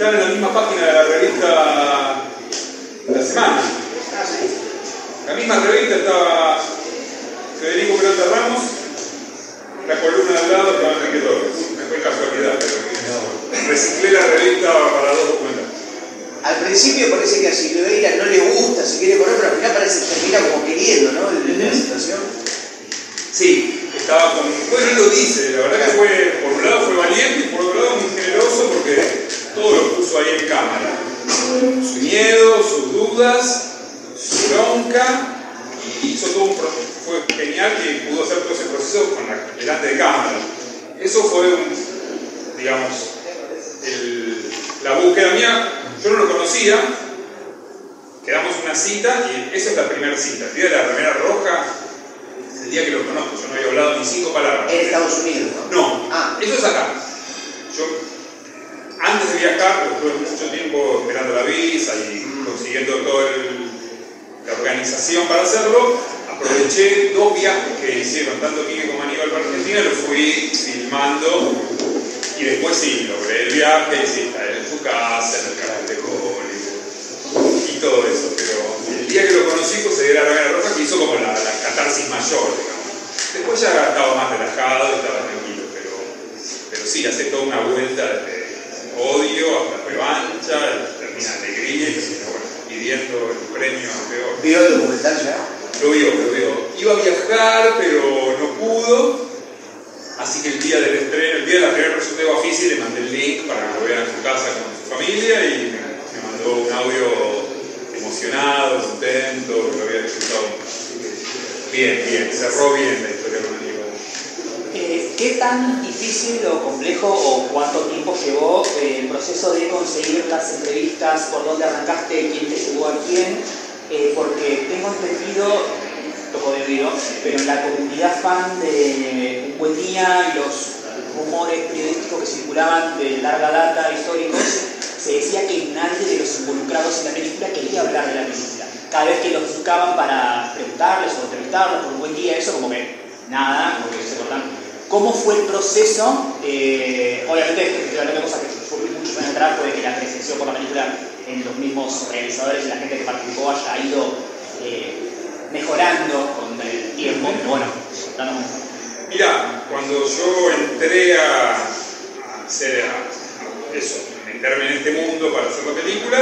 están en la misma página de la revista La Semana. La misma revista estaba Federico Peralta Ramos, la columna de al lado estaba Enrique Torres. Me fue casualidad, pero reciclé la revista para dos documentales. Al principio parece que a Silveira no le gusta, se quiere correr, pero al final parece que termina como queriendo, ¿no? La situación. Sí, estaba con... Pues él lo dice, la verdad que fue, por un lado fue valiente y por otro lado muy generoso porque todo lo puso ahí en cámara. Su miedo, sus dudas, su bronca, y hizo todo un proceso. Fue genial que pudo hacer todo ese proceso delante de cámara. Eso fue digamos, la búsqueda mía. Yo no lo conocía, quedamos una cita y esa es la primera cita. El día de la remera roja es el día que lo conozco, yo no había hablado ni 5 palabras. En Estados Unidos, ¿no? No, eso es acá. Yo, antes de viajar, estuve mucho tiempo esperando la visa y consiguiendo toda la organización para hacerlo. Aproveché 2 viajes que hicieron, tanto Quique como Aníbal para Argentina, lo fui filmando. Y después sí, logré el viaje, sí, estar en su casa, en el canal de Hollywood y todo eso. Pero el día que lo conocí, pues se dio la remera roja que hizo como la catarsis mayor, digamos. Después ya estaba más relajado y estaba tranquilo, pero sí, hace toda una vuelta desde odio hasta revancha, termina en alegría y bueno, pidiendo el premio a peor. ¿Vio el documental ya? Lo vio. Iba a viajar, pero no pudo. Así que el día del estreno, el día de la primera presentación de Bafisi, le mandé el link para que lo vean en su casa con su familia y me mandó un audio emocionado, contento, que lo había disfrutado. Bien, cerró bien la historia con Aníbal. ¿Qué tan difícil o complejo o cuánto tiempo llevó el proceso de conseguir las entrevistas? ¿Por dónde arrancaste? ¿Quién te llevó a quién? Porque tengo entendido, poco de oído, pero en la comunidad fan de Un Buen Día y los rumores periodísticos que circulaban de larga data históricos, se decía que nadie de los involucrados en la película quería hablar de la película. Cada vez que los buscaban para preguntarles o entrevistarlos por Un Buen Día, eso como que nada, como que se cortan. ¿Cómo fue el proceso? Obviamente, estoy hablando de cosas que fue muchos años atrás, puede que la apreciación por la película en los mismos realizadores y la gente que participó haya ido mejorando con el tiempo, pero bueno, contándonos. Mira, cuando yo entré a meterme en este mundo para hacer la película,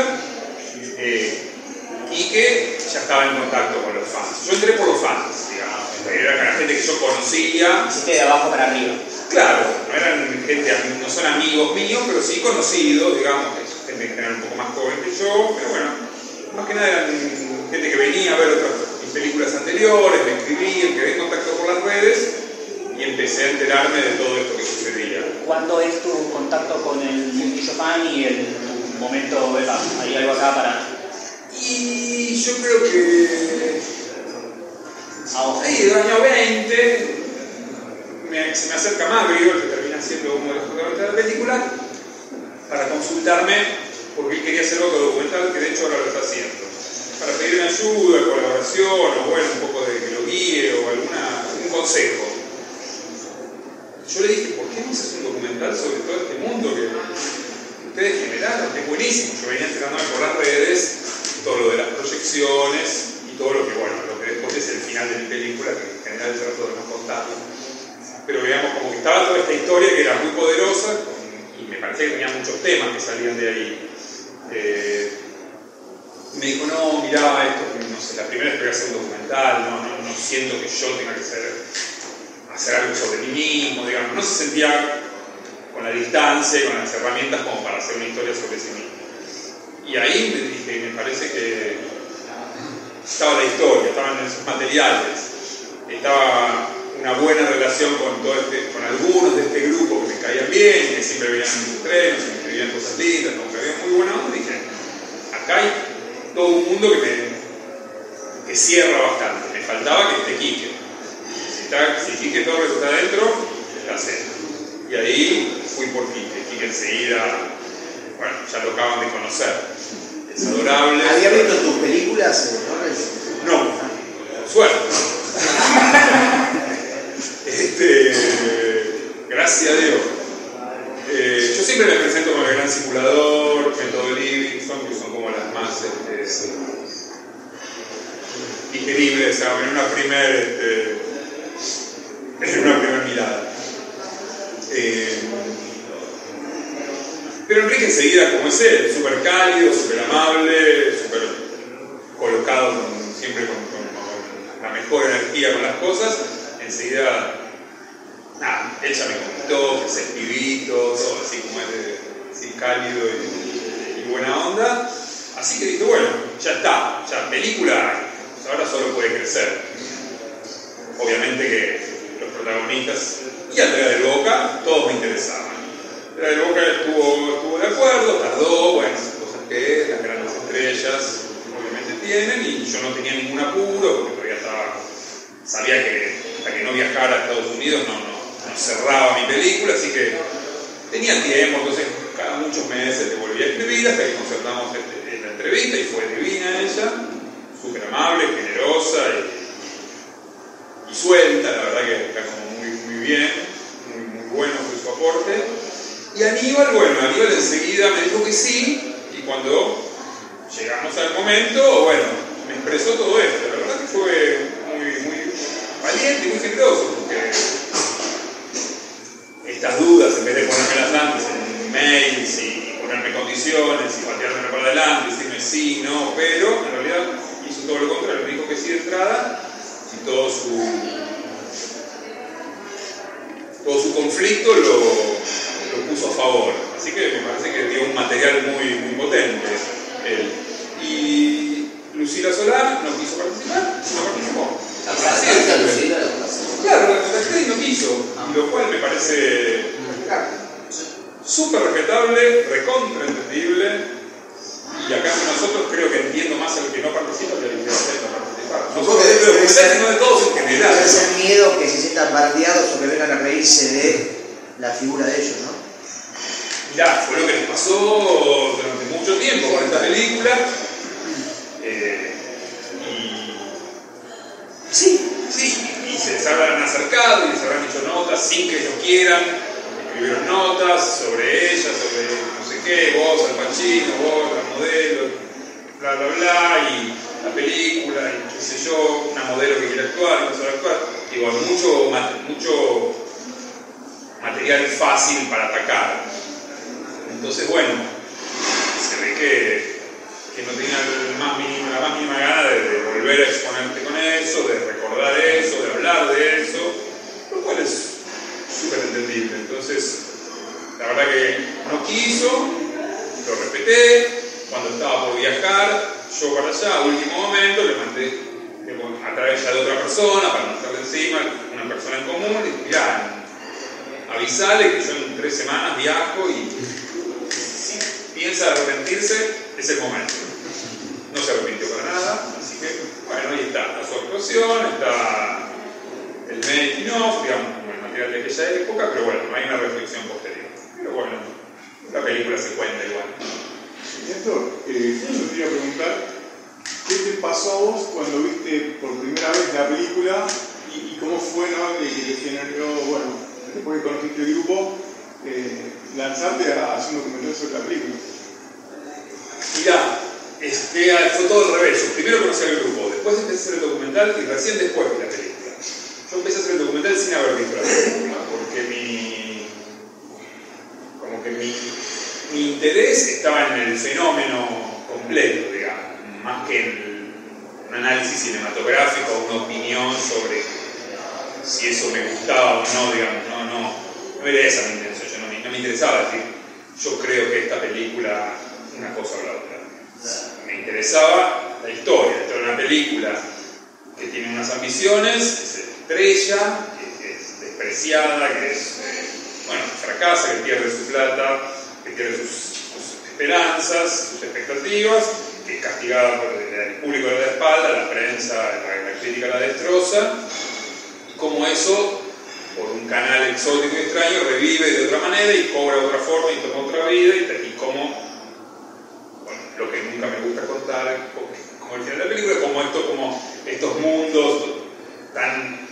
Quique ya estaba en contacto con los fans. Yo entré por los fans, digamos. Era con la gente que yo conocía. Hiciste de abajo para arriba. Claro, no eran gente, no son amigos míos, pero sí conocidos, digamos, gente que era un poco más joven que yo, pero bueno, más que nada eran gente que venía a ver otras películas anteriores, me escribían, quedé en contacto por las redes y empecé a enterarme de todo esto que sucedía. ¿Cuándo es tu contacto con el mundillo fan y el momento, hay algo acá para...? Y yo creo que ahí, del año 20, se me acerca Magri, que termina siendo uno de los protagonistas de la película, para consultarme, porque él quería hacer otro documental que de hecho ahora lo está haciendo. Para pedirme ayuda, colaboración, o bueno, un poco de que lo guíe, o algún consejo. Yo le dije, ¿por qué no haces un documental sobre todo este mundo que ustedes generaron? Que es buenísimo. Yo venía enterándome por las redes, todo lo de las proyecciones, y todo lo que, bueno, lo que después es el final de mi película, que en general trato de no contarlo. Pero digamos, como que estaba toda esta historia que era muy poderosa, y me parecía que tenía muchos temas que salían de ahí. Me dijo, no, mirá, esto, no sé, la primera vez que voy a hacer un documental, no siento que yo tenga que hacer algo sobre mí mismo, digamos, no se sentía con la distancia y con las herramientas como para hacer una historia sobre sí mismo. Y ahí me dije, me parece que estaba la historia, estaban esos materiales, estaba una buena relación con algunos de este grupo que me caían bien, que siempre venían en mis estrenos, y me escribían cosas lindas, como que había muy buena onda, y dije, acá hay todo un mundo que cierra bastante. Me faltaba que esté Quique. Si Quique Torres está adentro, está cero. Y ahí fui por Quique. Quique enseguida, bueno, ya lo acaban de conocer. Es adorable. ¿Había visto tus películas, Torres? No, por suerte. Gracias a Dios. Yo siempre me presento como el gran simulador, en una primer mirada. Pero Enrique enseguida, como es él, súper cálido, súper amable, súper colocado siempre con la mejor energía con las cosas, enseguida, nada, él ya me comentó que es pibito, todo así como es así cálido y buena onda. Así que dije, bueno, ya está, ya película hay, ahora solo puede crecer. Obviamente que los protagonistas y Andrea del Boca, todos me interesaban. Andrea del Boca estuvo de acuerdo, tardó, bueno, cosas que las grandes estrellas obviamente tienen, y yo no tenía ningún apuro, porque todavía sabía que hasta que no viajara a Estados Unidos no cerraba mi película, así que tenía tiempo, entonces cada muchos meses le volví a escribir hasta que concertamos la entrevista, y fue divina ella, súper amable, generosa y suelta, la verdad que está como muy bien, muy bueno fue su aporte. Y Aníbal enseguida me dijo que sí, y cuando llegamos al momento, bueno, me expresó todo esto. La verdad que fue muy valiente y muy generoso, porque estas dudas, en vez de ponérmelas antes en mails y ponerme condiciones y pateármelo para adelante, decirme sí, no, pero en realidad hizo todo lo contrario, me dijo que sí de entrada, y todo su conflicto lo puso a favor. Así que me parece que dio un material muy potente él. Y Lucila Solá no quiso participar, no participó. Claro, la actriz no quiso, lo cual me parece súper respetable, recontra entendible. Y acá nosotros creo que entiendo más al que no participa que al que no participar. No solo de documentales, sino de todos en general. Debe ser miedo que se sientan bardeados o que vengan a reírse de la figura de ellos, ¿no? Mirá, fue lo que les pasó durante mucho tiempo con esta película. Y se habrán acercado y les habrán hecho notas sin que ellos quieran. Escribieron notas sobre ella, sobre no sé qué, vos, Al Pacino, vos, la modelo, bla, bla, bla, y la película, y qué sé yo, una modelo que quiere actuar, no sabe actuar. Digo, mucho material fácil para atacar. Entonces, bueno, se ve que no tenía la más mínima gana de volver a exponerte con eso, de recordar eso, de hablar de eso, lo cual es súper entendible. Entonces, la verdad que no quiso, lo respeté. Cuando estaba por viajar, yo para allá, a último momento, le mandé a través ya de otra persona, para no estarle encima, una persona en común, y dije, mirá, avisale que yo en 3 semanas viajo, y si piensa arrepentirse, es el momento. No se arrepintió para nada, así que, bueno, ahí está su actuación, está el making of, digamos, el material de aquella época, pero bueno, no hay una reflexión posterior. Pero bueno, la película se cuenta igual. Néstor, yo te iba a preguntar, ¿qué te pasó a vos cuando viste por primera vez la película y cómo fue, ¿no? Que te generó, bueno, después que conociste el grupo, lanzarte a hacer un documental sobre la película? Mirá, fue todo al revés. Yo primero conocí al grupo, después empecé a hacer el documental y recién después vi la película. Yo empecé a hacer el documental sin haber visto la película, porque mi interés estaba en el fenómeno completo, digamos, más que en un análisis cinematográfico o una opinión sobre si eso me gustaba o no, digamos, no era esa mi intención, no me interesaba decir, yo creo que esta película, una cosa o la otra. Me interesaba la historia de una película que tiene unas ambiciones, que se estrella, que es despreciada, que fracasa, que pierde su plata, que pierde sus esperanzas, sus expectativas, que es castigada por el público de la espalda, la prensa, la crítica la destroza, y como eso, por un canal exótico y extraño, revive de otra manera y cobra otra forma y toma otra vida, y como lo que nunca me gusta contar, como el final de la película, como estos mundos tan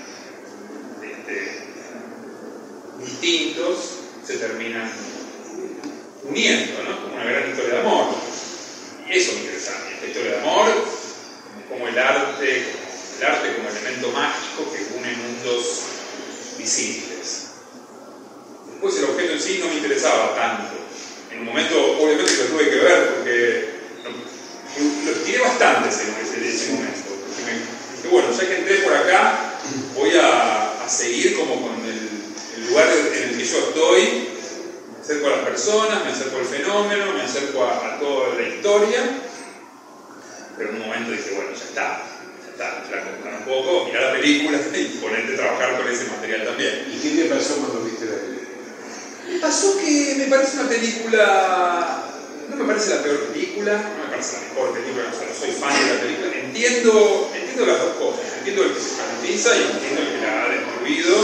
distintos se terminan uniendo, ¿no? Como una gran historia de amor. Y eso me interesa a mí, esta historia de amor, como el arte el arte como elemento mágico que une mundos visibles. Después el objeto en sí no me interesaba tanto. En un momento, obviamente, lo tuve que ver porque lo estiré bastante ese momento. Porque dije, bueno, ya que entré por acá, voy a seguir como con el lugar en el que yo estoy. Me acerco a las personas, me acerco al fenómeno, me acerco a toda la historia. Pero en un momento dije, bueno, ya está, flaco, un poco, mirá la película y ponerte a trabajar con ese material también. ¿Y qué te pasó cuando viste la película? Me pasó que me parece una película, no me parece la peor película, no me parece la mejor película, o sea, no soy fan de la película. Entiendo las dos cosas, entiendo el que se caracteriza y entiendo el que la ha destruido.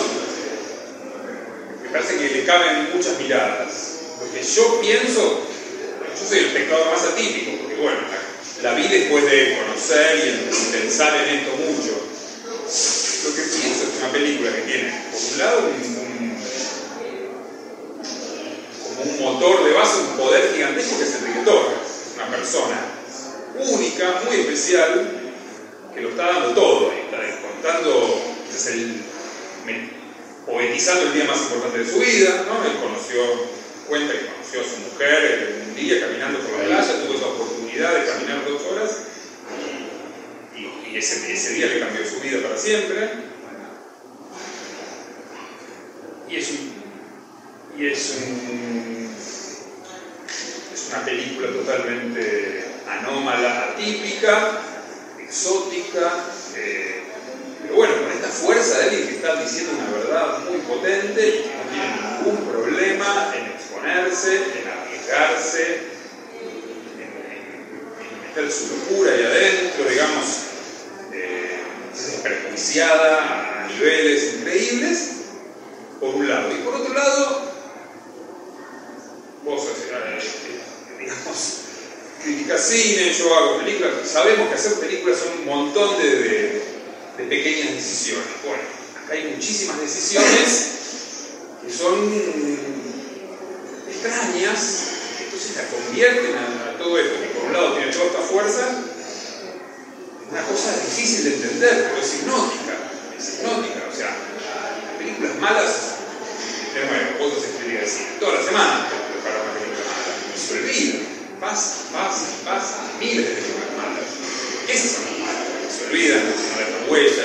Me parece que le caben muchas miradas. Lo que yo pienso, yo soy el espectador más atípico, porque bueno, la vi después de conocer y pensar en esto mucho. Lo que pienso es una película que tiene, por un lado, como un motor de base, un poder gigantesco que es Enrique Torres. Una persona única, muy especial, que lo está dando todo, está contando, poetizando el día más importante de su vida, ¿no? Él cuenta que conoció a su mujer un día caminando por la playa, tuvo esa oportunidad de caminar 2 horas y ese día le cambió su vida para siempre. Y es una película totalmente anómala, atípica, exótica, pero bueno, con esta fuerza de alguien que está diciendo una verdad muy potente y que no tiene ningún problema en exponerse, en arriesgarse, en meter su locura ahí adentro, digamos, desprejuiciada a niveles increíbles, por un lado. Y por otro lado, vos, digamos, criticás cine, yo hago películas, sabemos que hacer películas son un montón de pequeñas decisiones. Bueno, acá hay muchísimas decisiones que son extrañas, que entonces la convierten a todo esto, que por un lado tiene toda esta fuerza, en una cosa difícil de entender, pero es hipnótica, o sea, las películas malas, de nuevo, vos haces crítica de cine, toda la semana para una película mala, y se olvida, pasa, miles de películas malas, esas son las malas, se olvidan, no dejan huella,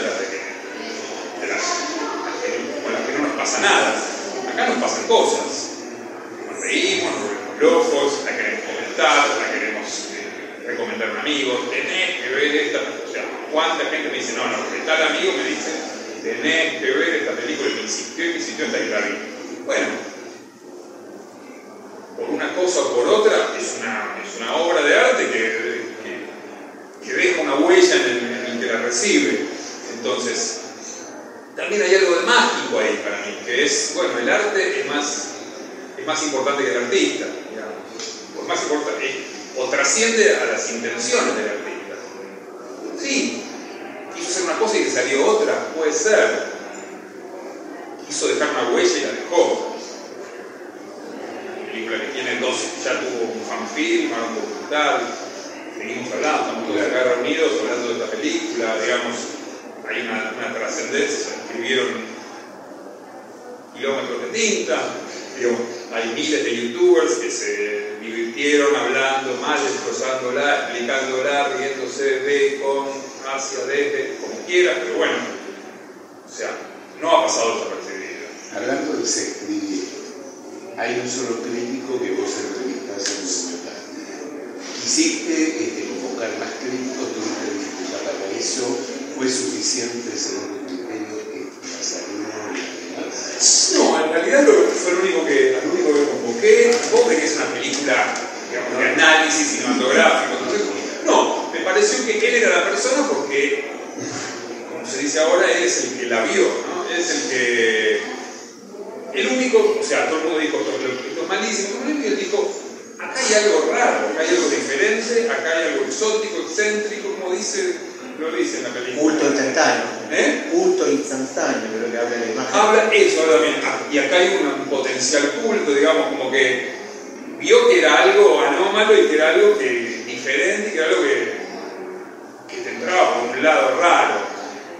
con las que no nos pasa nada. Acá nos pasan cosas, nos reímos, nos volvemos locos, la queremos comentar, la queremos recomendar a un amigo, tenés que ver esta, o sea, cuánta gente me dice, no, porque tal amigo me dice, tenés que ver esta película, y me insistió hasta que la vi. Bueno, por una cosa o por otra, es una obra de arte que deja una huella en el que la recibe. Entonces, también hay algo de mágico ahí para mí, que es, bueno, el arte es más importante que el artista, digamos. O es más importante, o trasciende a las intenciones del artista. Sí, quiso hacer una cosa y le salió otra, puede ser. Quiso dejar una huella y la dejó. Una película que tiene ya tuvo un fanfilm, un documental. Seguimos hablando, estamos todos acá reunidos hablando de esta película, digamos, hay una trascendencia, se escribieron kilómetros de tinta, digamos, hay miles de youtubers que se divirtieron hablando mal, destrozándola, explicándola, riéndose de, con, hacia, desde, como quieras, pero bueno, o sea, no ha pasado desapercibido. Hablando de se escribir, hay un solo crítico que vos entrevistás en un documental. Quisiste convocar más críticos, tuviste dificultad para eso, ¿fue suficiente según tu criterio Nazareno y las demás? No, en realidad fue el único que convoqué. Vos ves que es una película, digamos, de análisis cinematográfico. Entonces, no, me pareció que él era la persona porque, como se dice ahora, él es el que la vio, ¿no? El único, o sea, todo el mundo dijo, esto es malísimo, y él dijo, acá hay algo raro, acá hay algo diferente, acá hay algo exótico, excéntrico, como lo dice en la película. Culto instantáneo. Culto instantáneo, creo que habla de la imagen. Habla también. Y acá hay un potencial culto, digamos, como que vio que era algo anómalo y que era algo diferente, que era algo que te entraba por un lado raro.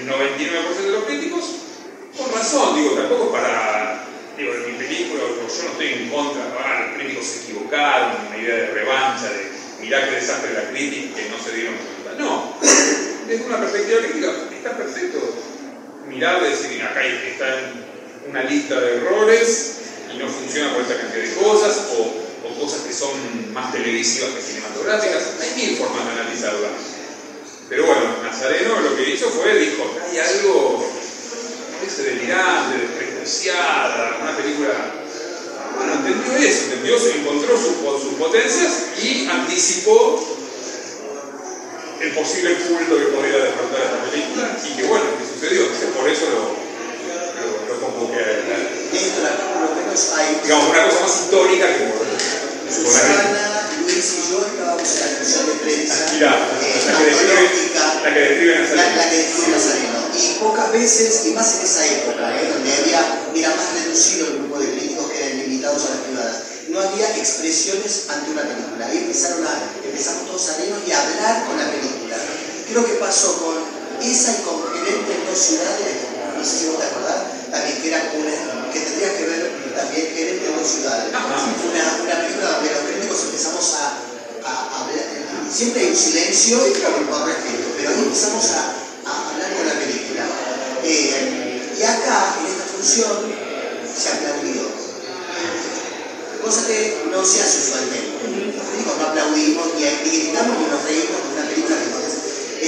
el 99% de los críticos, con razón, digo, tampoco para, digo, en mi película, yo no estoy en contra, los críticos se equivocaron, una idea de revancha, de mirá qué desastre la crítica, que no se dieron cuenta. No, desde una perspectiva crítica está perfecto mirar y decir, acá está una lista de errores y no funciona por esta cantidad de cosas, o cosas que son más televisivas que cinematográficas. Hay mil formas de analizarlas. Pero bueno, Nazareno lo que hizo fue, dijo, hay algo, parece delirante, desprejuiciada, una película. Bueno, entendió eso, encontró sus potencias y anticipó el posible culto que podría despertar esta película, y que bueno, que sucedió. Entonces, por eso lo convoqué a él. Dentro de la película, por lo menos hay. Digamos, una cosa más histórica que Susana, Luis y yo estábamos en la comisión de prensa. Mirá, la que describe Nazareno. Y pocas veces, y más en esa época, donde era más reducido el grupo de críticos que eran limitados a las privadas, no había expresiones ante una película. Ahí empezamos todos serenos y a hablar con la película. Creo que pasó con esa y con Gerentes No Ciudades, no sé si vos te acordás, también que era que tendrías que ver también Gerentes No Ciudades. Una película donde los críticos empezamos a hablar, siempre hay un silencio por respeto, pero ahí empezamos a hablar con la película. Y acá, en esta función, se aplaudió. Cosa que no se hace usualmente. Los críticos no aplaudimos, ni gritamos, ni nos reímos de una película que no es.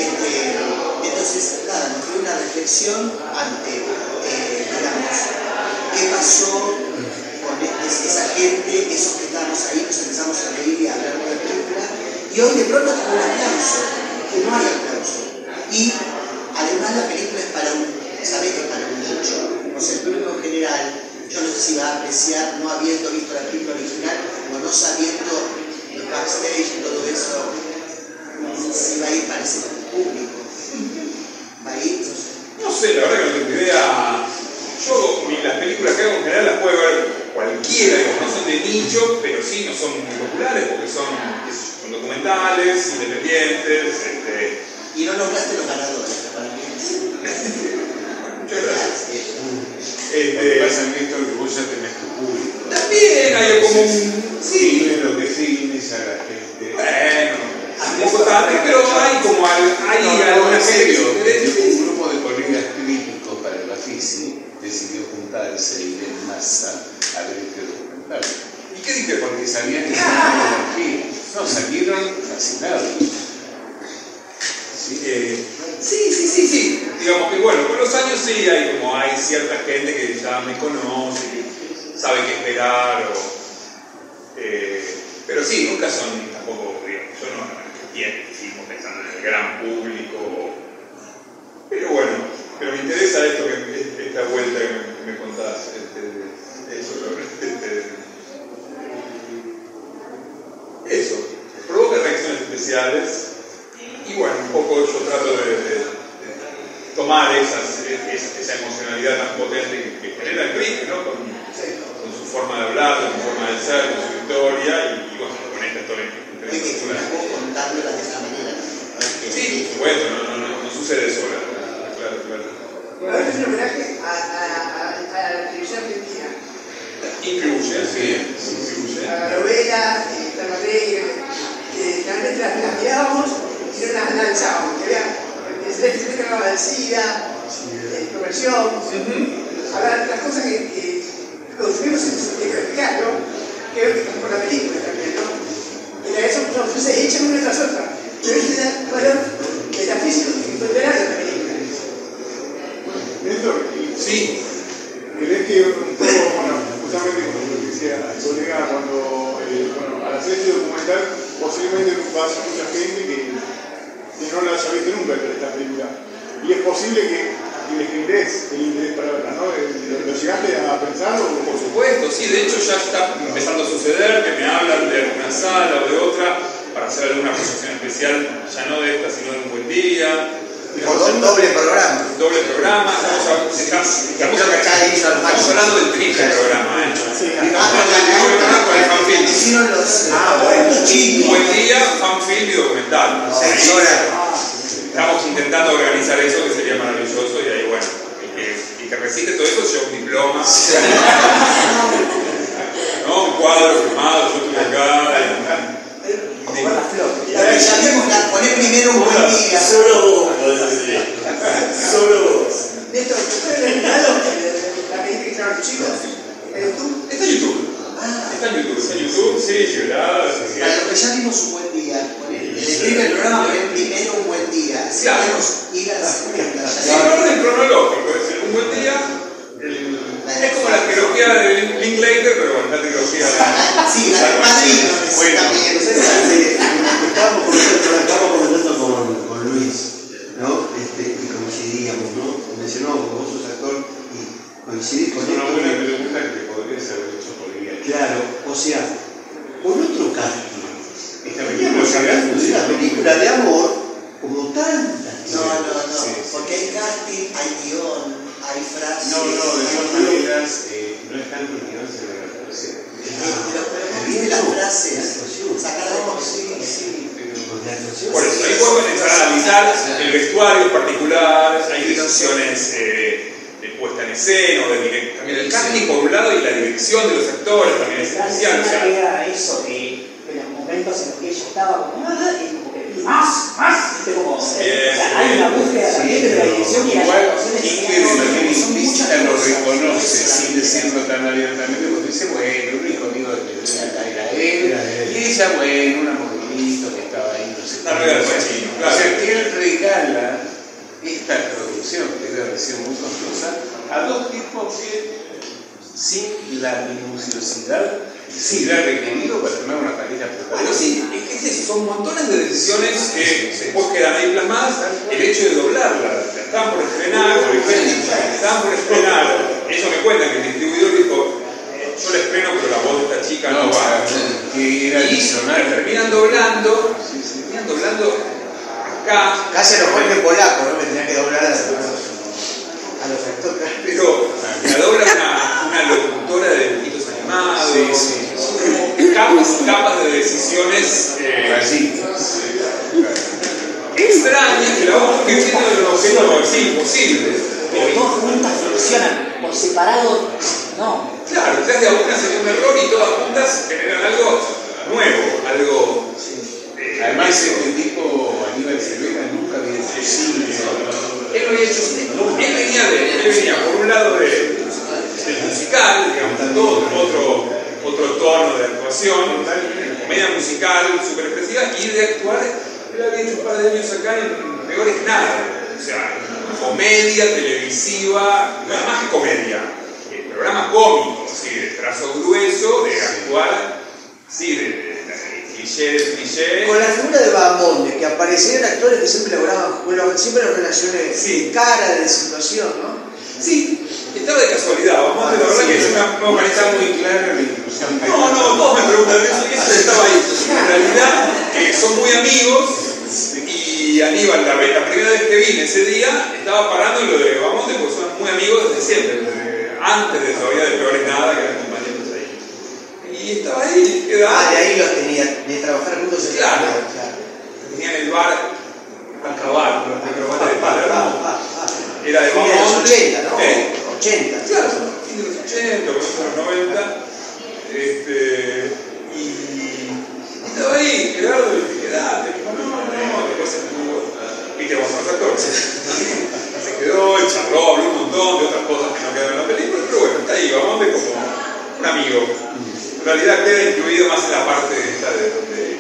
Entonces, nada, nos fue una reflexión ante, digamos, qué pasó con esa gente, esos que estábamos ahí, nos empezamos a reír y a hablar de la película, y hoy de pronto tengo un aplauso, que no hay aplauso. Y además la película es para sabés que es para un nicho. O sea, el público en general, yo no sé si va a apreciar, no habiendo visto la película original, o no sabiendo el backstage y todo eso, si va a ir para ese público. ¿Va a ir? No sé, la verdad que no tengo idea. Yo, las películas que hago en general las puede ver cualquiera, digamos, no son de nicho, pero sí no son muy populares porque son documentales, independientes. Y no nombraste los ganadores, para mí. Muchas gracias. Lo que pasa es que esto que vos ya tenés tu público. También hay como un. Sí. Filme lo que filmes a la gente. Bueno, un poco tarde, pero hay alguna serie. Un grupo de colegas críticos para el Bafisi decidió juntarse y ir en masa a ver este documental. ¿Y qué dije? Porque sabían que no, salieron fascinados. Sí. Digamos que bueno, con los años sí hay cierta gente que ya me conoce, que sabe qué esperar, pero sí, nunca son tampoco, digamos, yo no filmo pensando en el gran público, pero bueno, pero me interesa esta vuelta que me contás, eso, provoca reacciones especiales. Y bueno, un poco yo trato de tomar esa emocionalidad tan potente que genera el crítico, ¿no? Con su forma de hablar, con su forma de ser, con su historia, y bueno, con esta historia. Vos contándola de esta manera. Sí, bueno, no sucede sola. Claro. Bueno, es un homenaje a la televisión argentina. Incluye, sí. A la novela, Tan Alegre, que realmente las mirábamos y no las lanzábamos. Se cargaba de SIDA, conversión, hablar de las cosas que consumimos en el ¿no? Que por la película también, ¿no? Y eso nos echan una tras otra. Pero eso da valor metafísico y cultural de la película. Néstor, Sí. ¿crees que un poco, justamente como lo que decía el colega, cuando al hacer este documental, posiblemente va a ser mucha gente que no la haya visto nunca esta película? Y es posible que les generes el interés para verla, ¿no? ¿Lo llegaste a pensar? Por supuesto, sí, de hecho ya está empezando a suceder que me hablan de alguna sala o de otra para hacer alguna proyección especial, ya no de esta, sino de Un Buen Día. Doble programa. Estamos hablando del triple programa, Hicieron los Un Buen Día, fanfilm y documental. 6 horas. Estamos intentando organizar eso, que sería maravilloso, y ahí, bueno, y que resiste todo eso, lleva un diploma. ¿No? Un cuadro firmado, yo estuve acá. Como la flor. Poné primero un buen día. Solo vos. Solo vos. Néstor, ¿tú eres el regalo la que dijiste a los chicos? ¿Tú? Está en YouTube. Está en YouTube, sí, ¿verdad? Para los que ya vimos un buen día, escribe el programa, poner primero un buen día. Claro. Ir a la segunda. Sí, en orden cronológico, es decir, un buen día. Es como la trilogía de Linklater, pero bueno, la trilogía de. Sí, la de Madrid. Bueno, También. estábamos comentando con Luis, ¿no? Y coincidíamos, ¿no? Mencionamos que vos sos actor y coincidís con Es una esto. buena pregunta que podrías haber hecho por guía. Claro, o sea, con otro casting. Esta Veníamos hablando de una película de amor como tantas. No, Sí. porque hay casting, hay guión, hay frases. No, de todas maneras, no es tanto el guión, sino la actuación. Pero viste las frases, sacar de sí. Por eso, ahí podemos empezar a analizar el vestuario particular, hay decisiones de puesta en escena, o de también el casting por un lado y la dirección de los actores también es esencial. O sea, Era eso, que en los momentos en los que ella estaba como y como que más, ¿viste? Como, o sea, hay una búsqueda también de la dirección y las Igual, actuaciones Ingrid son Vista muchas lo cosas. reconoce sin decirlo tan abiertamente, porque dice, bueno, el único amigo de Pedrita era él, y ella, bueno, una modelito que estaba ahí, no sé. Una amiga del Pacino, claro. O sea, que él regala esta producción, que debe haber sido muy costosa, a dos tipos que, sin la minuciosidad, sí era requerido para tomar una pareja bueno, sí, es que son montones de decisiones que después quedan ahí plasmadas. El hecho de doblarla, estaban por estrenar, por ejemplo, ellos me cuentan que el distribuidor dijo, yo la estreno, pero la voz de esta chica no va. que era Y adicional. terminan doblando acá. Casi a los jóvenes polacos, ¿no? Me tenía que doblar a los actores. Pero la dobla una locutora de dibujitos animados. Sí. Son como capas de decisiones Así. extrañas que la vamos convirtiendo en un objeto así imposible. Pero todas juntas funcionan, por separado, no. Claro, detrás de algunas sería un error y todas juntas generan algo nuevo, algo. Además, este tipo, Aníbal Cervera, nunca había hecho cine. Él lo había hecho. Él venía por un lado del musical, digamos, todo otro tono de actuación, comedia musical súper expresiva, y de actuar, él había hecho un par de años acá en Peor es Nada. O sea, comedia televisiva, no más que comedia, programa cómico, ¿sí? De trazo grueso, de actuar, sí, de cliché. Con la figura de Bahamonde, que aparecían actores que siempre lograban, bueno, siempre las relaciones Sí. cara de situación, ¿no? Sí, estaba de casualidad, vamos, la verdad que es una No está muy clara la inclusión. No, todos me preguntan eso y eso estaba ahí. En realidad, son muy amigos y Aníbal, la primera vez que vine ese día, estaba parando en lo de Bahamonde porque son muy amigos desde siempre, antes de todavía de Peor es Nada, que eran compañeros ahí. Y estaba ahí, quedaba. De ahí los tenía, de trabajar juntos en Claro. el Tenían el bar a acabar, los microbares de Palermo. Era de Fin de los Bahamonde. 80, ¿no? 80. Claro, fin de los 80, comienzo de los 90. Y estaba ahí, Gerardo, y dije, quedate. Dijo, no, después estuvo. Viste, vamos a los actores. Se quedó, charló, habló un montón de otras cosas que no quedaron en la película, pero bueno, está ahí, Bahamonde como un amigo. En realidad queda incluido más en la parte esta de donde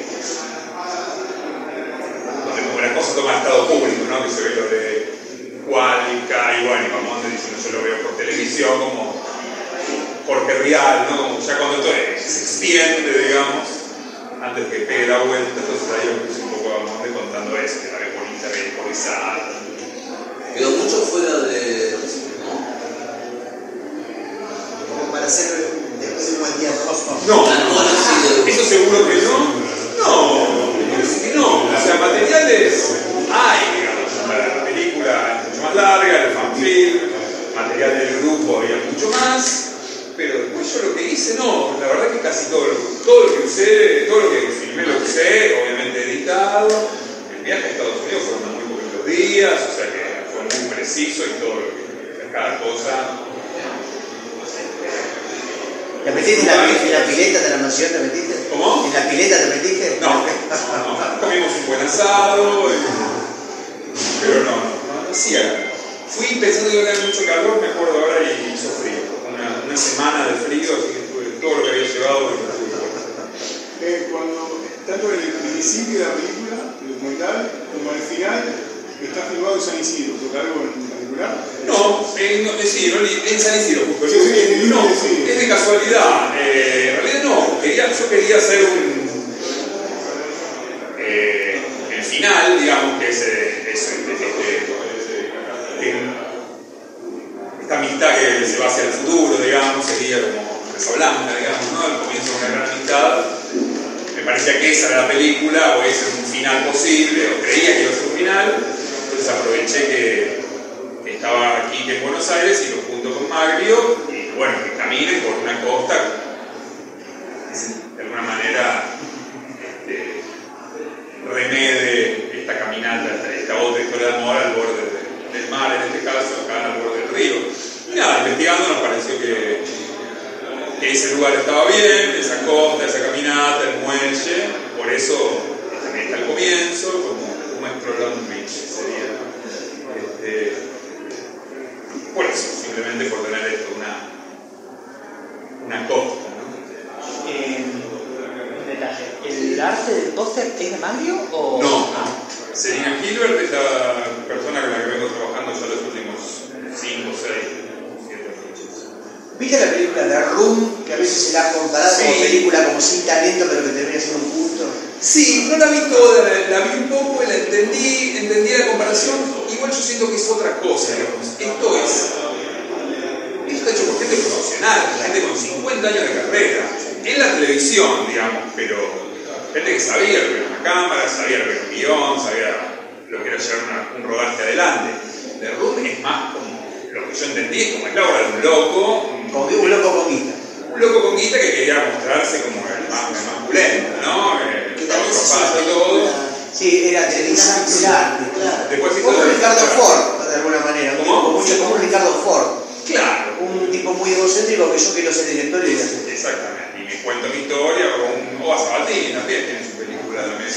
como la cosa toma estado público, ¿no? Que se ve lo de Cuálca y bueno, y Bahamonde diciendo yo lo veo por televisión como Jorge Rial, ¿no? Como ya cuando esto se extiende, digamos, antes que pegue la vuelta, entonces ahí yo puse un poco a Bahamonde contando eso, que la ve bonita, ve improvisada. Quedó mucho fuera de. Como para hacer después de un buen día No, eso seguro que no. No, parece que no. O sea, materiales hay, digamos, para la película es mucho más larga, el fanfilm, material del grupo había mucho más, pero después yo lo que hice, no, la verdad que casi todo lo que usé, todo lo que filmé lo usé, obviamente editado. El viaje a Estados Unidos fueron muy poquitos días, o sea que fue muy preciso y todo lo que cada cosa. ¿Te metiste en la pileta de la mansión? ¿Te metiste? ¿Cómo? ¿En la pileta te metiste? No, comimos un buen asado, pero no hacía. Fui pensando que iba a tener mucho calor, me acuerdo ahora, y hizo frío. Una semana de frío, así que tuve todo lo que había llevado. Cuando, tanto en el principio de la película, el documental, como en el final, está filmado en San Isidro, ¿toca algo en particular? No, en San Isidro, justo. Sí, No, sí. es de casualidad. En realidad no, yo quería hacer el final, digamos, que es esta amistad que se va hacia el futuro, digamos, sería como Casablanca, digamos, ¿no? El comienzo de una gran amistad. Me parecía que esa era la película, o ese era un final posible, o creía que iba a ser un final. Entonces aproveché que estaba aquí en Buenos Aires y lo junto con Maglio, y bueno, que caminen por una costa, de alguna manera remede esta caminata, esta otra historia de amor al borde del mar, en este caso, acá al borde del río. Y nada, investigando nos pareció que ese lugar estaba bien, esa costa, esa caminata, el muelle, por eso también está el comienzo, como explorando Beach sería. Por eso, simplemente por tener esto, una costa, ¿no? Un detalle. ¿El arte del póster es de Maglio o...? No. Selina Gilbert es la persona con la que vengo trabajando ya los últimos 5, 6, 7 años. ¿Viste la película de Room, que a veces se la ha comparado como película como sin talento, pero que termina siendo un culto? Sí, no la vi toda, la vi un poco, la entendí la comparación. Igual yo siento que es otra cosa, digamos. Esto está hecho por gente profesional, gente con 50 años de carrera, en la televisión, digamos, pero gente que sabía lo que era una cámara, sabía lo que era un guión, sabía lo que era llevar un rodaje adelante. The Room es más como, lo que yo entendí, es como la obra de un loco. Un loco con guita. Un loco con guita que quería mostrarse como el más masculino, ¿no? Que también se pasa todo. Sí, era interesante el arte. Claro. Después Como Ricardo Ford, de alguna manera. ¿Cómo? Como Ricardo Ford. Claro. Un tipo muy egocéntrico que yo quiero ser director y director. Exactamente. Y me cuento mi historia, o a Sabatini también tiene su película también.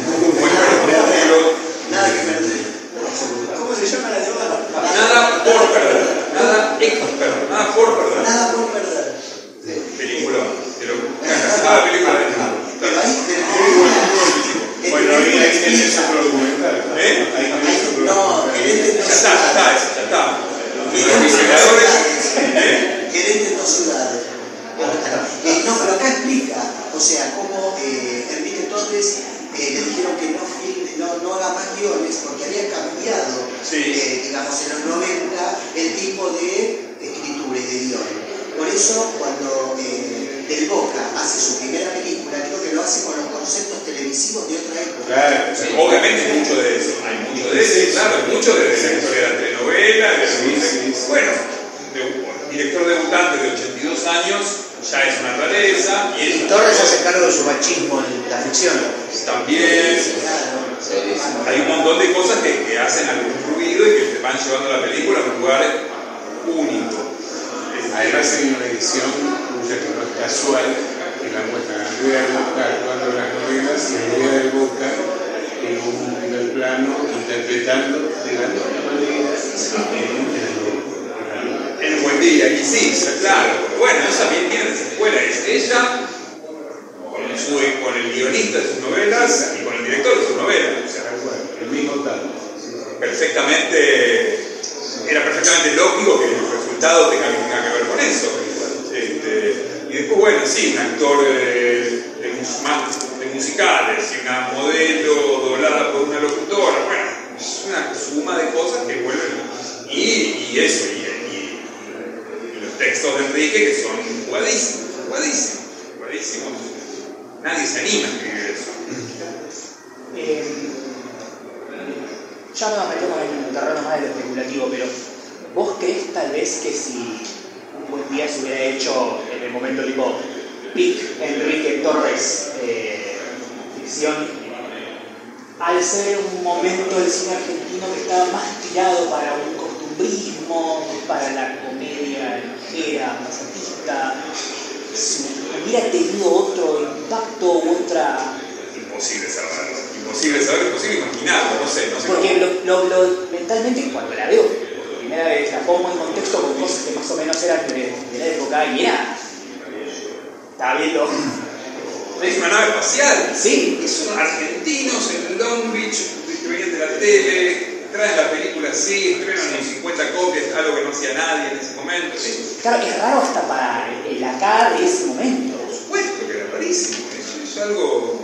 Nada que perder. ¿Cómo se llama la llamada? Nada por perder. Nada por perder. Nada por perder. Película. Cada película de Pero ahí Bueno, ahí tenés otro documental. No, Ya está. Los diseñadores. Gerentes no ciudades. No, pero acá explica, o sea, cómo Enrique Torres le dijeron que no haga más guiones porque había cambiado, digamos, en los 90 el tipo de escritura y de guión. Por eso, cuando Del Boca hace su primera película, creo que lo hace con los conceptos televisivos de otra época. Claro, Sí, obviamente hay mucho de eso, claro, hay mucho de la historia de la telenovela, bueno, director debutante de 82 años, ya es una rareza. Y Torres hace cargo de su machismo en la ficción. También hay un montón de cosas que hacen algún ruido y que te van llevando la película a un lugar único. Además hay una edición cuya que no es casual, que la muestra Andrea del Boca actuando las novelas y Andrea del Boca en un primer plano interpretando de la misma manera en un buen día, y sí, claro. Bueno, ella también tiene esa escuela, es ella con el guionista de sus novelas y con el director de sus novelas. O sea, el mismo tanto. Era perfectamente lógico que el resultado tenga que ver con eso. Y después, bueno, sí, un actor de musicales y una modelo doblada por una locutora, bueno, es una suma de cosas que vuelven. Y eso, y los textos de Enrique que son jugadísimos. Nadie se anima a escribir eso. Ya me metemos en el terreno más de lo especulativo, pero ¿vos crees tal vez que si un buen día se hubiera hecho en el momento tipo Pic Enrique Torres ficción, al ser un momento del cine argentino que estaba más tirado para un costumbrismo, para la comedia ligera, masatista, si hubiera tenido otro impacto u otra... Imposible saberlo, imposible imaginarlo, no sé porque mentalmente cuando la veo por primera vez la pongo en contexto con cosas que más o menos eran de la época y era... Estaba viendo... Es una nave espacial. Sí. Son argentinos en Long Beach que venían de la tele, traen la película así, estrenan en 50 copias, algo que no hacía nadie en ese momento. Claro, es raro hasta para el acá de ese momento. Por supuesto que era rarísimo. Es algo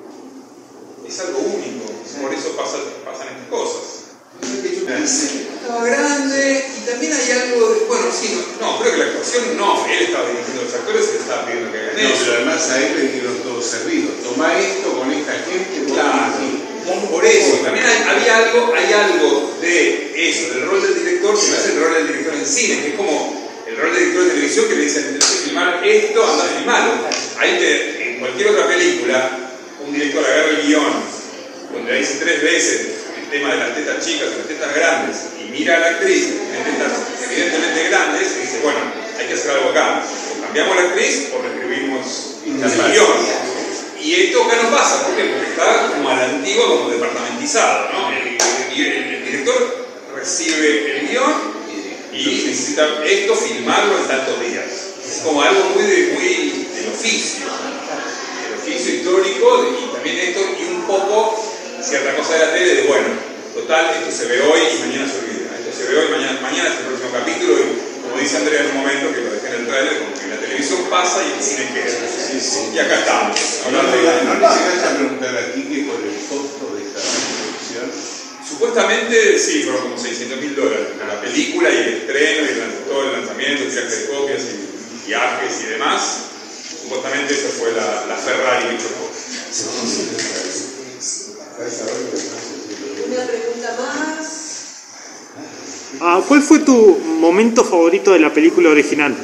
único. Por eso pasan estas cosas. Estaba grande y también hay algo de... Bueno, sí, no, creo que la actuación no. Él estaba dirigiendo a los actores y le estaba pidiendo que hagan eso. No, pero además a él le dijeron todo servido. Toma esto con esta gente. Claro. Por eso, también hay algo de eso, del rol del director, que no es el rol del director en cine, que es como el rol del director de televisión que le dicen, tenés que filmar esto, anda a filmarlo. En cualquier otra película, un director agarra el guión, donde le dice 3 veces el tema de las tetas chicas y las tetas grandes, y mira a la actriz, tiene tetas evidentemente grandes, y dice, bueno, hay que hacer algo acá. O cambiamos la actriz o reescribimos el guión. Y esto acá no pasa, ¿por qué? Porque está como a la antigua, como departamentizado, ¿no? El director recibe el guión y necesita esto filmarlo en tantos días. Es como algo muy del oficio, histórico, y también esto, y un poco cierta cosa de la tele de, bueno, total, esto se ve hoy y mañana se olvida. Esto se ve hoy, mañana es el próximo capítulo, y como dice Andrea en un momento que lo dejé en el trailer, como que la televisión pasa y el cine queda. Y acá estamos. ¿No llegaste a preguntar aquí que por el costo de esta producción? Supuestamente sí, fueron como $600.000 entre la película y el estreno y todo el lanzamiento, el viaje de copias y viajes y demás. Supuestamente esa fue la Ferrari que chocó. Una pregunta más. ¿Cuál fue tu momento favorito de la película original?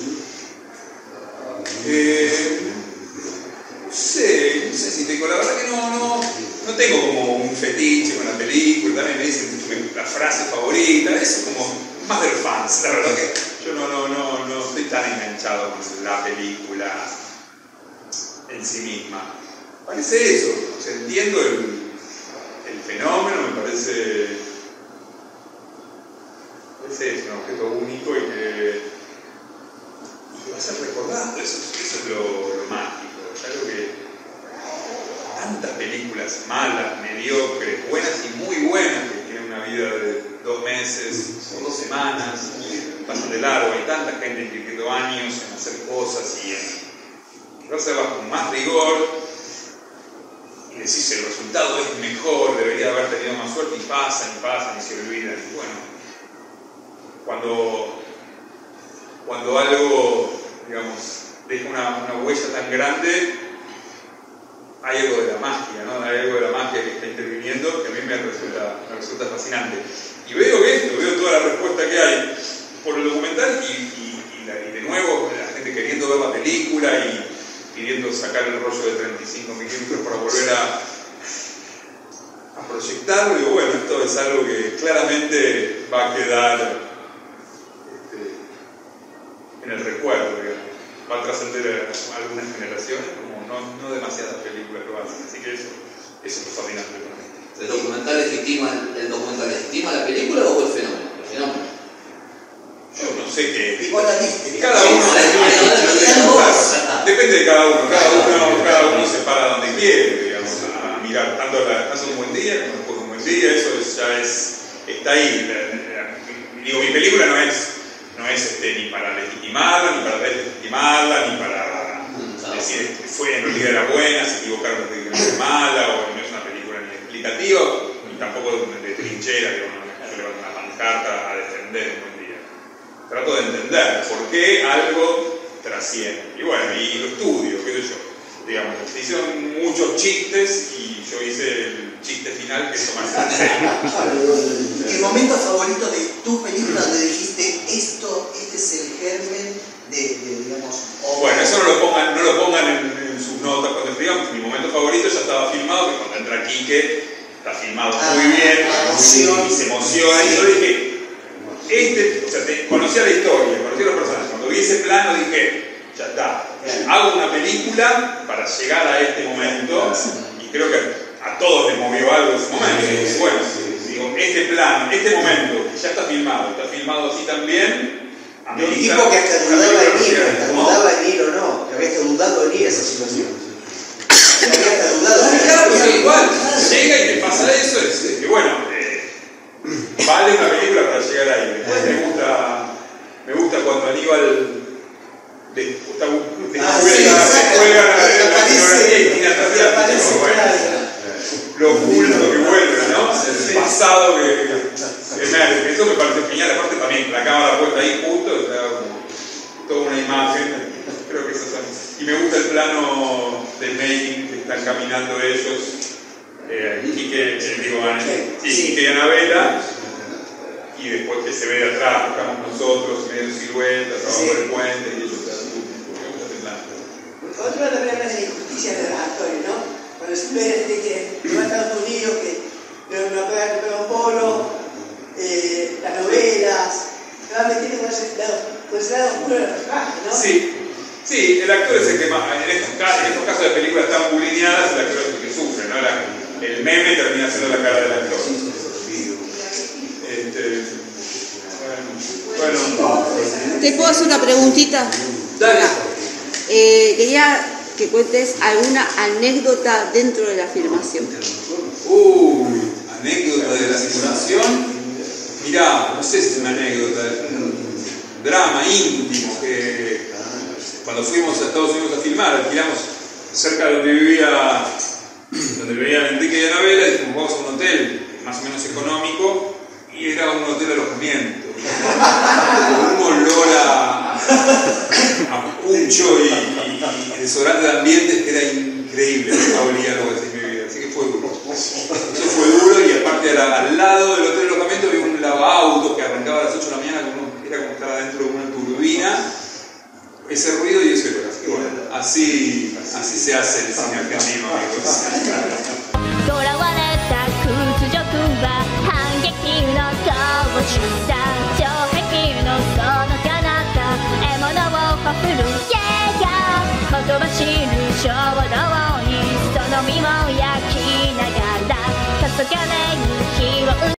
No sé si tengo, la verdad que no tengo como un fetiche con la película, también me dicen la frase favorita, eso es como más de los fans, la verdad que yo no estoy tan enganchado con la película en sí misma. Parece eso, o sea, entiendo el fenómeno, me parece es un objeto único y que va a ser recordado, eso es lo mágico. Es algo que tantas películas malas, mediocres, buenas y muy buenas, que tienen una vida de 2 meses o 2 semanas, pasan de largo, hay tanta gente invirtiendo años en hacer cosas y en hacerlas con más rigor, y decís el resultado es mejor, debería haber tenido más suerte, y pasan y se olvidan. Y bueno, cuando algo, digamos, deja una huella tan grande, hay algo de la magia, ¿no? Hay algo de la magia que está interviniendo que a mí me resulta fascinante. Y veo toda la respuesta que hay por el documental y de nuevo la gente queriendo ver la película y pidiendo sacar el rollo de 35 milímetros para volver a proyectarlo. Y digo, bueno, esto es algo que claramente va a quedar en el recuerdo, digamos. Va a trascender a algunas generaciones, como no demasiadas películas lo hacen, así que eso es fascinante para mí. ¿El documental legitima la película o el fenómeno? Yo no sé qué. Igual la viste. Cada uno. Depende de cada uno. Cada uno se para donde quiere, digamos, a mirar tanto un buen día como después de un buen día. Eso está ahí. Digo, mi película no es ni para legitimarla, ni para deslegitimarla, ni para decir en realidad era buena, se equivocaron de que era mala, o no es una película ni explicativa, ni tampoco de trinchera, que uno se levanta una pancarta a defender un buen día. Trato de entender por qué algo trasciende. Y bueno, y lo estudio, qué sé yo. Digamos, se hicieron muchos chistes y yo hice el chiste final que es tomarse en serio. ¿El momento favorito de tu película donde dijiste este es el germen de digamos... Bueno, eso no lo pongan en sus notas cuando escriban. Mi momento favorito ya estaba filmado, que cuando entra Quique está filmado muy bien, y se emociona. Y yo dije, o sea, conocía la historia, conocía los personajes. Cuando vi ese plano dije, ya está, hago una película para llegar a este momento, y creo que a todos les movió algo en ese momento. Y bueno, digo, este plano, este momento, que ya está filmado así también. De un tipo que hasta dudaba en ir o no, que había hasta dudado en ir a esa situación. Había hasta dudado en ir. Claro, igual, llega y te pasa eso, es que bueno, vale una película para llegar ahí. Me gusta cuando Aníbal lo oculto que vuelve, ¿no? El pasado eso me pareció genial. Aparte también la cámara puesta ahí justo, o sea, toda una imagen. Creo que esas son. Y me gusta el plano del making que están caminando ellos, Quique y Anabela, y después que se ve de atrás, estamos nosotros, medio siluetas, abajo del puente, y ellos. Me gusta ese plano. Otro también es la injusticia de los actores, ¿no? Cuando se ve que va a Estados Unidos, que no puede comprar un polo, las novelas, se van metiendo con ese lado oscuro de los personajes, ¿no? Sí, el actor es el que más, en estos casos de películas tan bulineadas, el actor es el que sufre, ¿no? El meme termina siendo la cara del actor. Bueno. ¿Te puedo hacer una preguntita? Dale. Quería que cuentes alguna anécdota dentro de la filmación. Anécdota de la filmación. Mirá, no sé si es una anécdota, es un drama íntimo que cuando fuimos a Estados Unidos a filmar, alquilamos cerca de donde vivían Enrique y Anabela, y dijimos, vamos a un hotel más o menos económico, y era un hotel de alojamiento. Con un olor a pucho y desodorante de ambientes que era increíble, no olía lo que se me vida. Así que fue duro. Eso fue duro, y aparte al lado del hotel de alojamiento había un lavautos que arrancaba a las 8 de la mañana, era como estar adentro de una turbina. Ese ruido y ese olor. Así que bueno, así se hace el cine argentino, amigos. 囚われた屈辱は反撃の闘志だ